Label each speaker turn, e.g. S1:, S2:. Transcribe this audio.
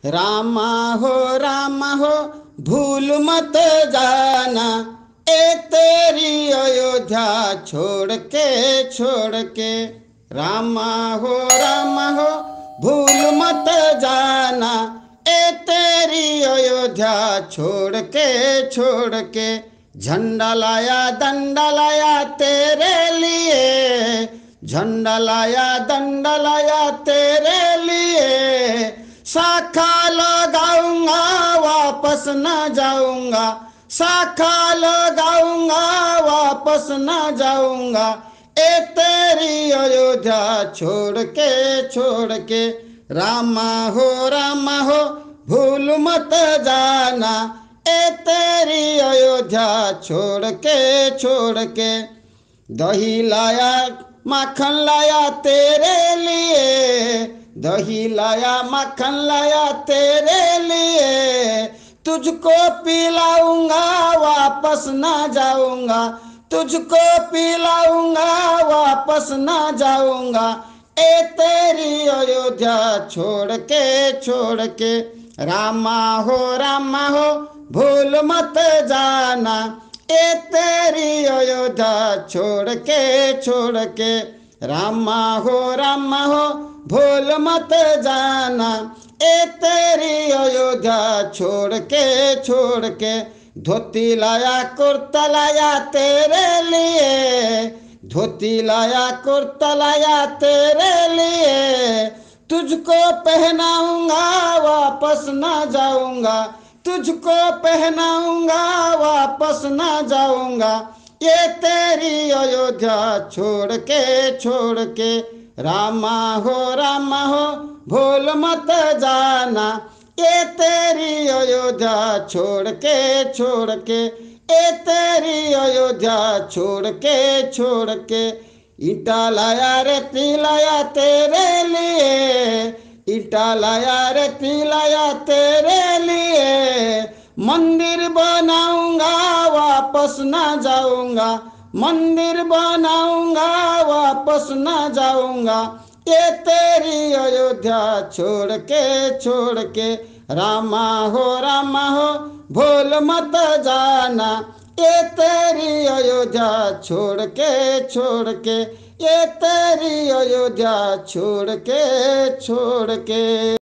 S1: रामा हो भूल मत जाना, ए तेरी अयोध्या छोड़ के। रामा हो भूल मत जाना, ए तेरी अयोध्या छोड़ के। झंडा लाया डंडा लाया तेरे लिए, झंडा लाया डंडा लाया तेरे लिए। शाखा लगाऊंगा वापस न जाऊंगा, शाखा लगाऊंगा वापस न जाऊंगा, ए तेरी अयोध्या छोड़ के। रामा हो भूल मत जाना, ए तेरी अयोध्या छोड़ के। दही लाया माखन लाया तेरे लिए, दही लाया माखन लाया तेरे लिए। तुझको पिलाऊंगा वापस ना जाऊंगा, तुझको पिलाऊंगा वापस ना जाऊंगा, ए तेरी अयोध्या छोड़ के। रामा हो भूल मत जाना, ए तेरी अयोध्या छोड़ के। रामा हो भूल मत जाना, ए तेरी अयोध्या छोड़ के। धोती लाया कुर्ता लाया तेरे लिए, धोती लाया कुर्ता लाया तेरे लिए। तुझको पहनाऊंगा वापस ना जाऊंगा, तुझको पहनाऊंगा वापस ना जाऊंगा, ये तेरी अयोध्या छोड़ के। रामा हो भूल मत जाना, ये तेरी अयोध्या छोड़ के। ए तेरी अयोध्या छोड़ के। ईटा लाया रेती लाया तेरे लिए, ईटा लाया रेती लाया तेरे लिए। मंदिर बनाऊंगा वापस ना जाऊंगा, मंदिर बनाऊंगा वापस ना जाऊंगा, ये तेरी अयोध्या छोड़ के। रामा हो भूल मत जाना, ये तेरी अयोध्या छोड़ के, ये तेरी अयोध्या छोड़ के।